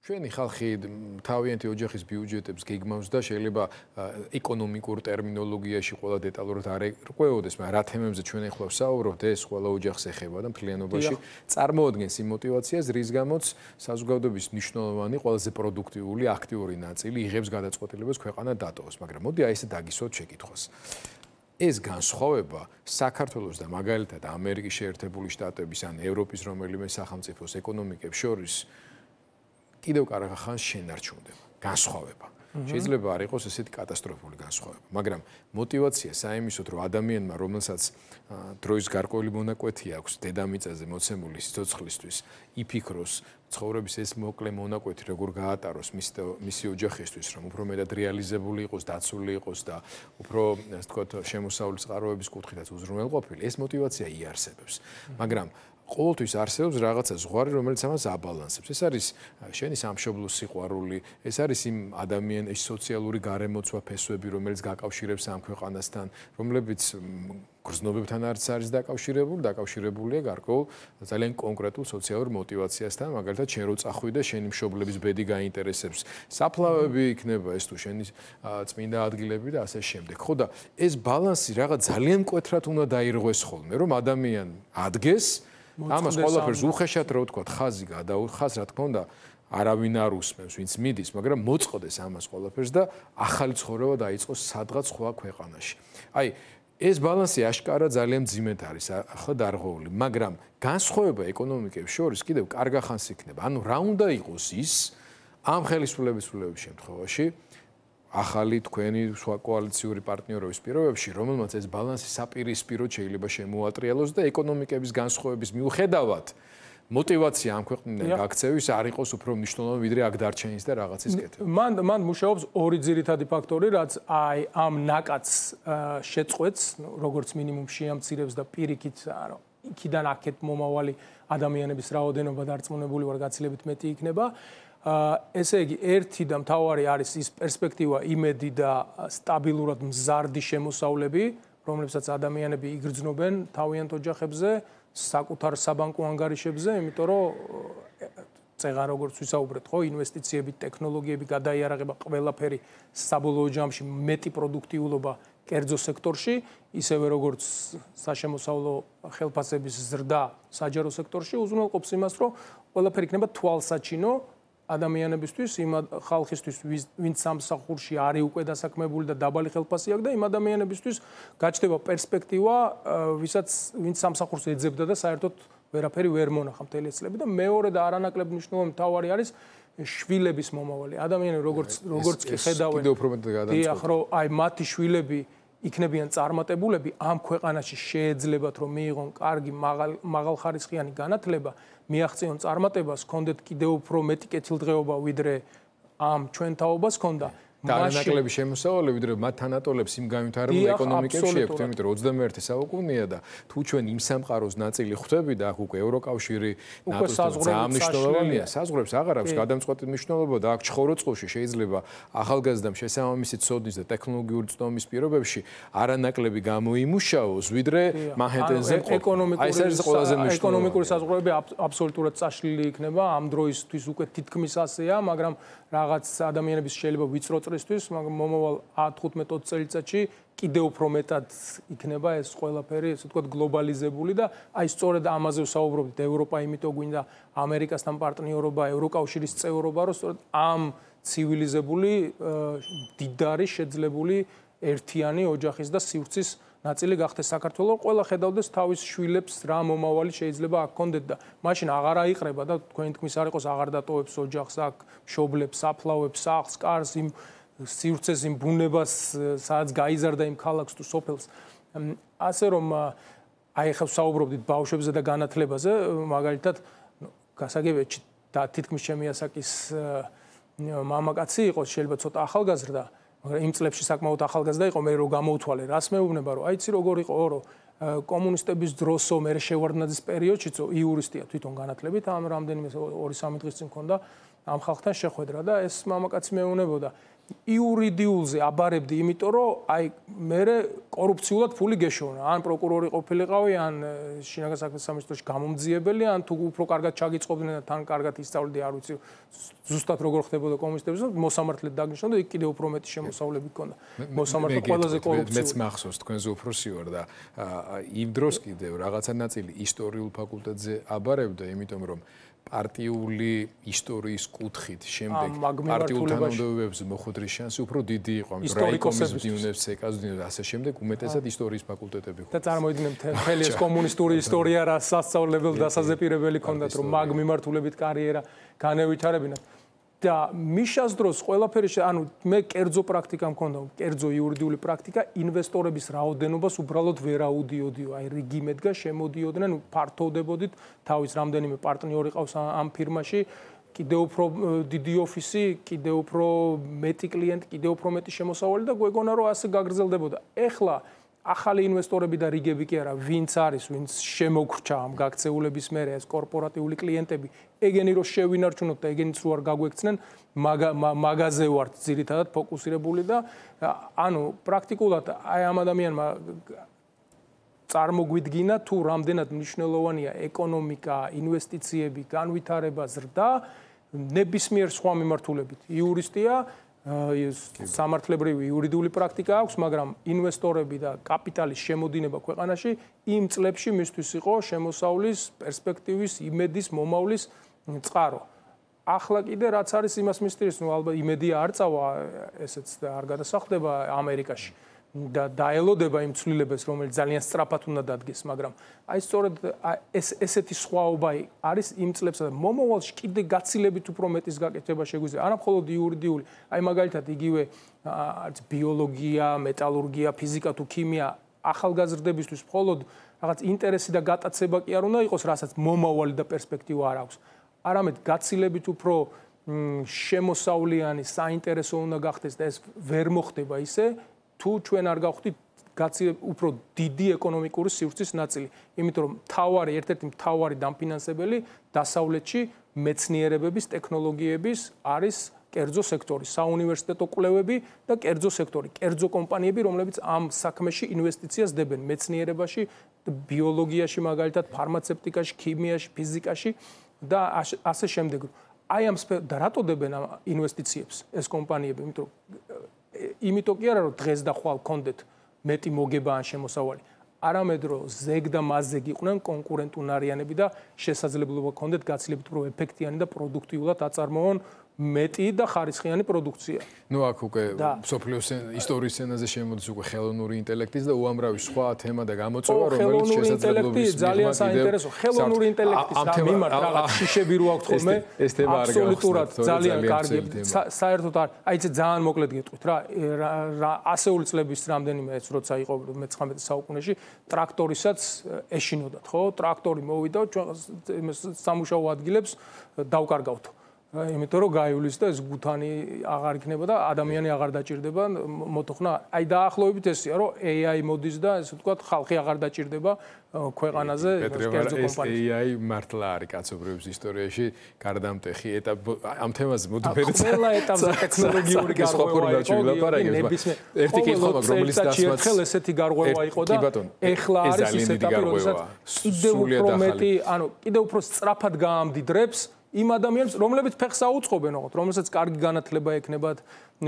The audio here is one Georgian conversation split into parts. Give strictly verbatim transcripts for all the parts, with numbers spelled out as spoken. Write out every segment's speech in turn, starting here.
ჩვენი ხალხი თავიანთი ოჯახის ბიუჯეტებს გეგმავს და შეიძლება ეკონომიკურ ტერმინოლოგიაში ყველა დეტალურად არ ერკვეოდეს, მაგრამ რა თემებზე ჩვენ ახლა ვსაუბრობთ, ეს ყველა ოჯახს ეხება და მთლიანობაში წარმოადგენს იმ მოტივაციას, რის გამოც საზოგადოების მნიშვნელოვანი, ყველაზე პროდუქტიული, აქტიური ნაწილი იღებს გადაწყვეტილებას ქვეყანა დატოვოს, მაგრამ მოდი აი ესე დაგისვათ შეკითხვას. ეს განსხვავება საქართველოს და მაგალითად ამერიკის შეერთებული შტატების ან ევროპის რომელიმე სახელმწიფოს ეკონომიკებს შორის კიდევ კარგახანს შენარჩუნდება. განსხვავება. შეიძლება არ იყოს ესეთი კატასტროფული განსხვავება, მაგრამ მოტივაცია საიმისოდ, რომ ადამიანმა, რომელსაც დროის გარკვეული მონაკვეთი აქვს დედამიწაზე მოცემული სიცოცხლისთვის, იფიქროს ცხოვრების ეს მოკლე მონაკვეთი როგორ გაატაროს მისი ოჯახისთვის, რომ უფრო მეტად რეალიზებული იყოს, დაცული იყოს და უფრო, ასე ვთქვათ, შემოსავლის წყაროების კუთხითაც უზრუნველყოფილი, ეს მოტივაცია იარსებებს. მაგრამ ყოველთვის არსებობს რაღაცა ზღვარი, რომელიც ამას აბალანსებს. ეს არის შენი სამშობლოს სიყვარული, ეს არის იმ ადამიანის სოციალური გარემოცვა ფესვები, რომელიც გაკავშირებს ამ ქვეყანასთან, რომლებიც გრძნობებთან არც არის დაკავშირებული, დაკავშირებულია გარკვეულ ძალიან კონკრეტულ სოციალურ მოტივაციასთან, მაგალითად, შენ რო წახვიდე და შენი მშობლების ბედი გაინტერესებს, საფლავები იქნება ეს თუ შენი წმინდა ადგილები და ასე შემდეგ. ხო და ეს ბალანსი რაღაც ძალიან მკვეთრად უნდა დაირღვეს ხოლმე, რომ ადამიანი ადგეს ამას ყველაფერს უხეშად რო ვთქვათ, ხაზი გადაუხას, რა თქმა უნდა, არავინ არ უსმენს, ვინც მიდის, მაგრამ მოწყდეს ამას ყველაფერს და ახალი ცხოვრება დაიწყოს სადღაც სხვა ქვეყანაში. აი, ეს ბალანსი აშკარა ძალიან მძიმედ არის ახლა დარღვეული, მაგრამ განსხვავება ეკონომიკებს შორის კიდევ კარგახანს იქნება. ანუ რა უნდა იყოს ის ამ ხელისუფლების შემთხვევაში, ახალი თქვენი სხვა კოალიციური პარტნიორების პირობებში, რომელმაც ეს ბალანსი საპირისპიროდ შეიძლება შემოატრიალოს და ეკონომიკების განსხვავების მიუხედავად მოტივაცია ამ ქვეყნიდან გაქცევის არ იყოს უფრო მნიშვნელოვანი ვიდრე აქ დარჩენის და რაღაცის კეთება. მან მან მუშაობს ორი ძირითადი ფაქტორი, რაც აი ამ ნაკადს შეწყვეტს, როგორც მინიმუმ შეამცირებს და პირიქით იქიდან აქეთ მომავალი ადამიანების რაოდენობა დარწმუნებული ვარ გაცილებით მეტი იქნება. ესე იგი, ერთი და მთავარი არის ის პერსპექტივა, იმედი და სტაბილურად მზარდი შემოსავლები, რომლებსაც ადამიანები იგრძნობენ თავიანთ ოჯახებზე, საკუთარ საბანკო ანგარიშებზე, იმიტომ რომ წეღან როგორც ვისაუბრეთ, ხო, ინვესტიციები, ტექნოლოგიები, გადაიარაღება, ყველაფერი საბოლოო ჯამში მეტი პროდუქტიულობა კერძო სექტორში, ისევე როგორც საშემოსავლო ხელფასების ზრდა საჯარო სექტორში უზრუნველყოფს იმას, რომ ყველაფერი იქნება თვალსაჩინო ადამიანებისთვის, იმ ხალხისთვის, ვინც სამსახურში არის უკვე დასაქმებული და დაბალი ხელფასი აქვს და იმ ადამიანებისთვის გაჩნდება პერსპექტივა, ვისაც ვინც სამსახურს ეძებდა და საერთოდ ვერაფერი ვერ მონახა მთელი წლები და მეორე და არანაკლებ მნიშვნელოვანი მთავარი არის შვილების მომავალი. ადამიანები როგორც როგორც კი ხედავენ, დიახ, რომ აი მათი შვილები იქნებიან წარმატებულები, ამ ქვეყანაში შეეძლებათ რომ მიიღონ კარგი მაღალხარისხიანი განათლება, მიაღწიონ წარმატებას, ჰქონდეთ კიდევ უფრო მეტი კეთილდღეობა ვიდრე ამ ჩვენ თაობას ჰქონდა. არანაკლები შემოსავალი ვიდრე მათ თანატოლებს იმ განვითარებულ ეკონომიკებში აქვთ, იმიტომ რომ ოცდამეერთე საუკუნეა და თუ ჩვენ იმ სამყაროს ნაწილი ხვდები და აქ უკვე ევროკავშირი ნატოს ძალიან მნიშვნელოვანია, საზღვრებს აღარ აქვს გადამწყვეტი მნიშვნელობა და აქ ჩხოროწყუში შეიძლება ახალგაზრდამ შესაბამისი ცოდნის და ტექნოლოგიური ცნობის პირობებში არანაკლები გამოიმუშაოს ვიდრე მანჰეტენზე მყოფ. აი ეს არის ყველაზე მნიშვნელოვანი. ეკონომიკური საზღვრები აბსოლუტურად წაშლილი იქნება, ამ დროისთვის უკვე თითქმის ასეა, მაგრამ რაღაც ადამიანების შეიძლება ვიწრო წრისთვის, მაგრამ მომავალ ათი-თხუთმეტ ოცი წელიწადში კიდევ უფრო მეტად იქნება ეს ყველაფერი, ესე ვთქვათ, გლობალიზებული და აი სწორედ ამაზე ვსაუბრობთ, ევროპა იმიტომ გვინდა ამერიკასთან პარტნიორობა, ევროკავშირის წევრობა, რომ სწორედ ამ ცივილიზებული, დიდარი, შეძლებული ერთიანი ოჯახის და სივრცის ნაწილი გახდეს საქართველოს, ყველა ხედავდეს თავის შვილებს რა მომავალი შეიძლება აქ კონდეთ და მაშინ აღარ აიყრება და თქვენი თქმის არ იყოს აღარ დატოვებს ოჯახს აქ, მშობლებს, საფლავებს, სახლს, კარს, იმ სივრცეს, იმ ბუნებას, სადაც გაიზარდა იმ ქალაქს თუ სოფელს. ასე რომ აი ხა ვსაუბრობდით ბავშვებზე და განათლებაზე, მაგალითად, გასაგებია და თითქმის ჩემი ასაკის მამაკაცი იყო, შეიძლება ცოტა ახალგაზრდა, მაგრამ იმ წლებში საკმაოდ ახალგაზრდა იყო, მე რო გამოვთვალე, რას მეუბნება, რომ აიცი როგორ იყო, რომ კომუნისტების დროსო, მე შევარდნაძის პერიოდშიც იურისტია თვითონ განათლებით, ამ რამდენიმე ორი სამი დღის წინ მქონდა ამ ხალხთან შეხვედრა და ეს მამაკაცი მეუბნებოდა იურიდიულზე აბარებდი, იმიტომ რომ აი მე კორუფციულად ფული გეშოვნა. ან პროკურორი ყოფილიყავი, ან შინაგან საქმეთა სამინისტროში გამომძიებელი, ან თუ უფრო კარგად ჩაგიწყობდნენ და თან კარგად ისწავლდი, არ ვიცი, ზუსტად როგორ ხდებოდა კომუნისტების, მოსამართლედ დაგნიშნო და იქ კიდევ უფრო მეტი შემოსავლები ჰქონდა. მოსამართლე ყველაზე კორუფციული. მეც მახსოვს თქვენზე უფროსი ვარ და იმ დროს კიდევ რაღაცა ნაწილი ისტორიულ ფაკულტეტზე აბარებდა, იმიტომ რომ პარტიული ისტორიის კუთხით შემდეგ პარტიულ თანამდებობებზე მოხვედრის შანსი უფრო დიდი იყო, ამიტომ რაიკომის ბიუნებს, ეკას ბიუნებს, ასე შემდეგ უმეტესად ისტორიის ფაკულტეტები ჰქონდა. და წარმოიდგინე მთელი ეს კომუნისტური ისტორია რა სასწავლებელი დასაზეპირებელი ჰქონდათ, რომ მაგ მიმართულებით კარიერა განევითარებინათ. და მიშას დროს ყველაფერი, ანუ მე კერძო პრაქტიკა მქონდა, კერძო იურიდიული პრაქტიკა, ინვესტორების რაოდენობას უბრალოდ ვერ აუდიოდიო. აი რიგი მედგა შემოდიოდნენ, ფართოვდებოდით, თავის რამდენიმე პარტნიორი ყავს ამ ფირმაში, კიდევ უფრო დიდი ოფისი, კიდევ უფრო მეტი კლიენტი, კიდევ უფრო მეტი შემოსავალი და გვეგონა რომ ასე გაგრძელდებოდა. ეხლა ახალი ინვესტორები და რიგები კი არა, ვინც არის, ვინც შემოგრჩა ამ გაქცეულების მერე ეს კორპორატიული კლიენტები, ეგენი რომ შევინარჩუნოთ და ეგენიც რო არ გაგვექცნენ, მაგაზე ვართ ძირითადად ფოკუსირებული და ანუ პრაქტიკულად აი ამ ადამიანმა წარმოგვიდგინა თუ რამდენად მნიშვნელოვანია ეკონომიკა, ინვესტიციები, განვითარება, ზრდა ნებისმიერ სხვა მიმართულებით. იურისტია სამართლებრივი იურიდიული პრაქტიკა აქვს, მაგრამ ინვესტორები და კაპიტალის შემოდინება ქვეყანაში იმ წლებში მისთვის იყო შემოსავლის, პერსპექტივის, იმედის, მომავლის წყარო. ახლა კიდე რაც არის იმას მისდირის, ნუ ალბათ იმედია არ წავა, ესეც არ გადასახდება ამერიკაში და დაელოდება იმ ცვლილებებს, რომელიც ძალიან სწრაფად უნდა დადგეს, მაგრამ აი სწორედ ეს ესეთი სხვაობა არის იმ წლებსა და მომავალში კიდე გაცილებით უფრო მეტის გაკეთება შეგვიძლია. არა მხოლოდ იურიდიული, აი მაგალითად იგივე არც ბიოლოგია, მეტალურგია, ფიზიკა თუ ქიმია ახალგაზრდებისთვის მხოლოდ რაღაც ინტერესი და გატაცება კი არ უნდა იყოს, რასაც მომავალი და პერსპექტივა არ აქვს. არამედ გაცილებით უფრო შემოსავლიანი, საინტერესო უნდა გახდეს და ეს ვერ მოხდება ისე, თუ ჩვენ არ გავხდით გაცილებით უფრო დიდი ეკონომიკური სივრცის ნაწილი. იმიტომ რომ მთავარი, ერთ-ერთი მთავარი დამფინანსებელი დასავლეთში მეცნიერებების, ტექნოლოგიების არის კერძო სექტორი, საუნივერსიტეტო კვლევები და კერძო სექტორი, კერძო კომპანიები, რომლებიც ამ საქმეში ინვესტიციას დებენ მეცნიერებაში, ბიოლოგიაში, მაგალითად, ფარმაცევტიკაში, ქიმიაში, ფიზიკაში და ასე შემდეგ. აი ამ და რატო დებენ ამ ინვესტიციებს ეს კომპანიები? იმიტომ რომ იმიტომ კი არა რომ დღეს და ხვალ კონდეთ მეტი მოგება ან შემოსავალი, არამედ რომ ზეგ და მასზეგ იყვნენ კონკურენტუნარიანები და შესაძლებლობა კონდეთ გაცილებით უფრო ეფექტიანი და პროდუქტიულად აწარმოონ მეტი და ხარისხიანი პროდუქცია. ნუ აქ უკვე სოფლიოს ისტორიის სცენაზე შემოდის უკვე ხელოვნური ინტელექტის და უამრავი სხვა თემა და გამოწვევა, რომელიც შესაძლებლობის ძალიან საინტერესო. ხელოვნური ინტელექტის მიმართ რაღაც შიშები რო აქვს ხოლმე, ეს თემა არ აბსოლუტურად ძალიან კარგი. საერთოდ არ, აი ეს ძალიან მოკლედ გეტყვით რა, ასეული წლების რამდენიმე ეს როცა იყო მეცხრამეტე საუკუნეში, ტრაქტორისაც ეშინოდათ, ხო? ტრაქტორი მოვიდა, ჩვენ სამუშაო ადგილებს დავკარგავთ. იმიტომ რომ გაივლის და ეს გუთანი აღარ იქნება და ადამიანი აღარ დაჭირდება მოტოხნა. აი დაახლოებით ესეა რომ A I მოდის და ესე ვთქვათ ხალხი აღარ დაჭირდება ქვეყანაზე კერძო კომპანიებს. A I მართლა არის კაცობრიობის ისტორიაში გარდამტეხი ეტაპ ამ თემაზე მოდი მე ყველა ეტაპზე ტექნოლოგიური გარღვევა იყო. ერთი კითხვა მაქვს რომელიც დასმაც ერთხელ ესეთი გარღვევა იყო და ეხლა არის ის ეტაპი როდესაც კიდევ უფრო მეტი, ანუ კიდევ უფრო სწრაფად გაამდიდრებს იმ ადამიანებს, რომლებიც ფეხს აუწყობენ, ოღონდ, რომელსაც კარგი განათლება ექნებათ,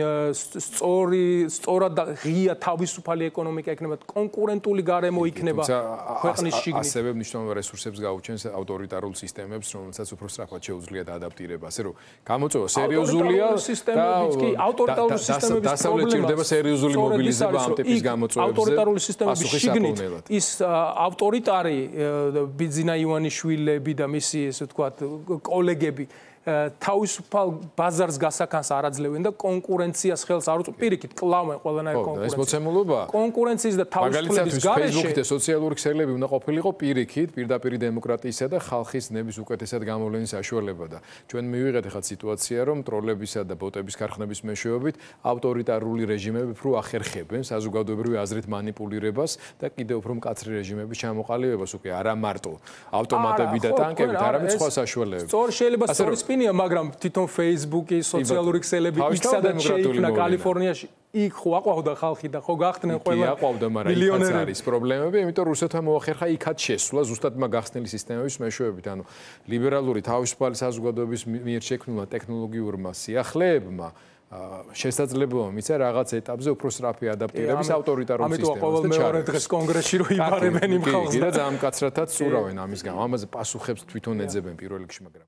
სწორი, სწორად და ღია თავისუფალი ეკონომიკა ექნებათ, კონკურენტული გარემო იქნება ქვეყნის შიგნით. ასევე მნიშვნელოვან რესურსებს გაუჩენს ავტორიტარულ სისტემებს, რომელსაც უფრო სწრაფად შეუძლიათ ადაპტირება. ასე რომ, გამოწვევა სერიოზულია და ავტორიტარული სისტემების დასავლეთ ჭირდება სერიოზული მობილიზება ამ ტიპის გამოწვევებზე. ავტორიტარული სისტემების შიგნით ის ავტორიტარი ბიძინა ივანიშვილები და მისი, ესე ვთქვათ, კოლეგები თავისუფალ ბაზარს გასაქანს არ აძლევენ და კონკურენციას ხელს არ უწყობენ. პირიქით, კლავენ ყველანაირ კონკურენციას. ეს მოცემულობა კონკურენციის და თავისუფლების გარეშე Facebook და სოციალური ქსელები უნდა ყოფილიყო პირიქით, პირდაპირ დემოკრატიისა და ხალხის ნების უკეთესად გამოვლენის საშუალება და ჩვენ მივიღეთ ახლა სიტუაცია, რომ ტროლებისა და ბოტების ქარხნების მეშვეობით ავტორიტარული რეჟიმები უფრო ახერხებენ საზოგადოებრივი აზრით манипуლირებას და კიდევ უფრო მკაცრი რეჟიმების ჩამოყალიბებას უკვე არა მარტო ავტომატები და ტანკებით, არამედ სხვა საშუალებები. სწორ შეიძლება სწორის სპინია, მაგრამ თვითონ Facebook-ი, სოციალური ქსელები, იქ სადაც შეიქმნა კალიფორნიაში, იქ ხო აყვავდა ხალხი და ხო გახდნენ ყველა აყვავდა, მაგრამ იქაც არის პრობლემები, იმიტომ რომ რუსეთმა მოახერხა იქაც შესვლა ზუსტად მაგახსნილი სისტემების მეშვეობით, ანუ ლიბერალური თავისუფალი საზოგადოების მიერ შექმნილმა ტექნოლოგიურმა სიახლეებმა შესაძლებლობა მისცა რაღაც ეტაპზე უფრო სწრაფი ადაპტირების ავტორიტარულ სისტემას და ამიტომ ყოველ მეორე დღეს კონგრესში რო იბარებენ იმ ხალხს და ძალიან მკაცრათაც ურავენ ამის გამო. ამაზე პასუხებს თვითონ ეძებენ პირველ რიგში, მაგრამ